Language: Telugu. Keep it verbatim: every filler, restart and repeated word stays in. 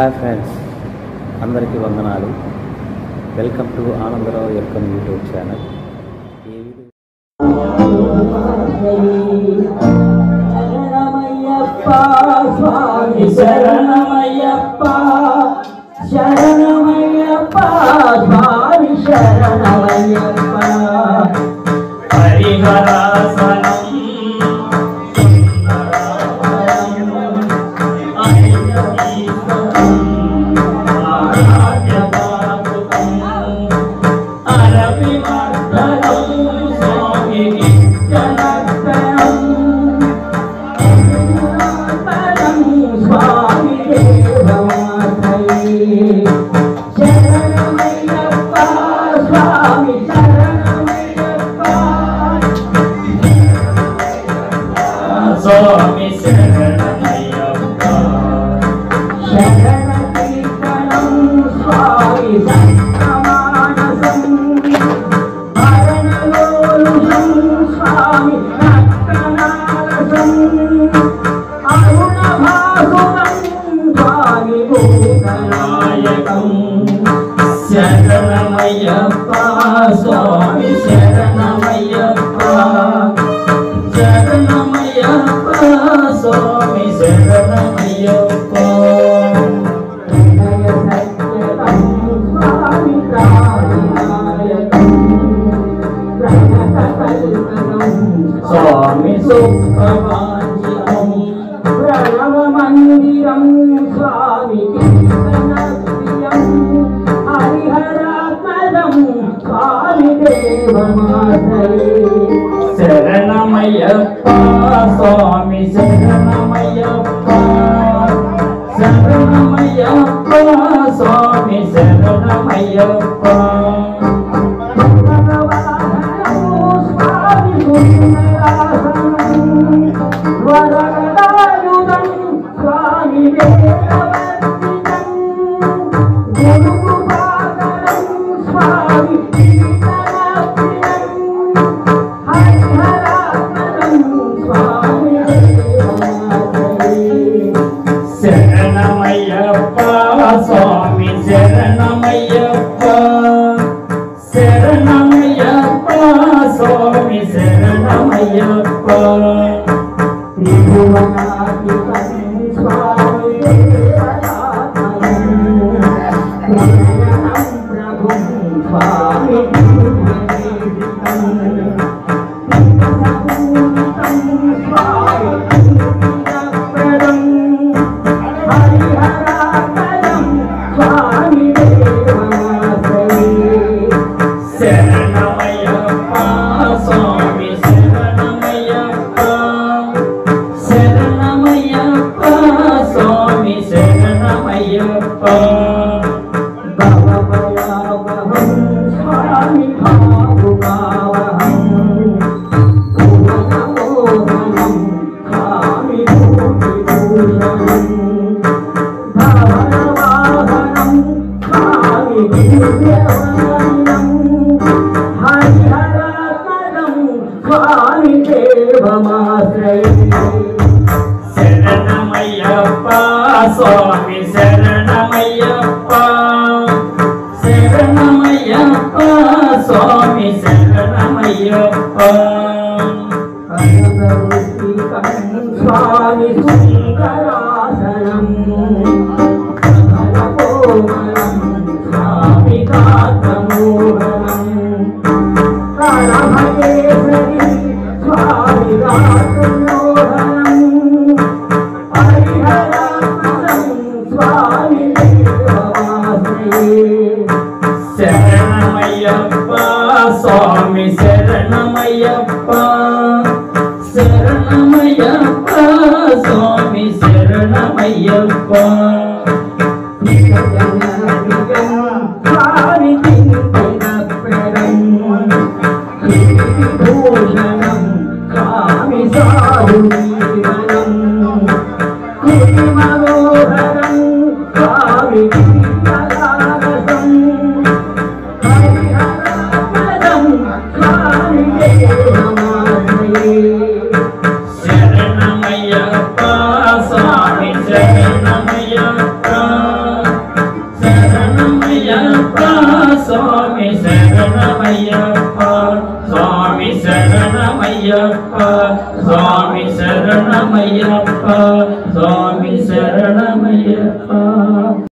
హాయ్ ఫ్రెండ్స్, అందరికీ వందనాలు. Welcome to Anandarao welcome YouTube channel. శరణమయ్యప్ప స్వామి శరణమయ్యప్ప శరణమయ్యప్ప స్వామి శరణమయ్యప్ప హరిహరాసనం స్వామి శరణమయ్యప్ప శరణకీర్తనం స్వామి సత్యమానసం భరణలోలుషం స్వామి రక్తనారసం అరుణభాసురం స్వామి భూతనాయకం శరణమయ్యప్ప స్వామి శరణమయ్యప్ప శరణమయ్యప్ప స్వామి శరణమయ్యప్ప ప్రణయ సత్యతం స్వామి ప్రాణనాయకం ప్రణతకల్పనం స్వామి సుప్రభాంజితం ప్రణవ మందిరం స్వామి కీర్తనప్రియం హరిహరాత్మజం స్వామి దేవమాశ్రయే శరణమయ్యప్ప స్వామి శరణమయ్యప్ప శరణమయ్యప్ప స్వామి శరణమయ్యప్ప స్వామి వరదాయుధం స్వామి వేదవర్తితం గురుకృపాకరం స్వామి శరణమయ్యప్ప స్వామి శరణమయ్యప్ప శరణమయ్యప్ప స్వామి శరణమయ్యప్ప త్రిభువనాధిపతి స్వామి దేవతాత్మయం ప్రణయం ప్రభుం స్వామి భూమనేశితం శరణమయ్యప్ప స్వామి శరణమయ్యప్ప శరణమయ్యప్ప స్వామి శరణమయ్యప్ప భవభయావహం స్వామి భావుకావహం భువనమోహనం స్వామి భూతిభూషణం భవనవాహనం స్వామి దివ్యవనం హరిహరాత్మజం స్వామి దేవమాశ్రయే శరణమయ్యప్ప స్వామి శరణమయ్యప్ప శరణమయ్యప్ప స్వామి శరణమయ్యప్ప స్వామి సుందరాసనం కోమలం స్వామి కాతమోహనం హరహరేశ్వరి స్వామి రాతమోహనం హరిహరాత్మజం స్వామి దేవమాశ్రయే శరణమయ్యప్ప స్వామి శరణమయ్యప్ప శరణమయ్యప్ప స్వామి శరణమయ్యప్ప స్వామి చింతనప్రదం భూషణం స్వామి సాధుజీవనం కుటిమనోహరం స్వామి దివ్యలాలసం హరిహరాత్మజం స్వామి దేవమాశ్రయే శరణమయ్యప్ప స్వామి శరణమయ్యప్ప స్వామి శరణమయ్యప్ప స్వామి శరణమయ్యప్ప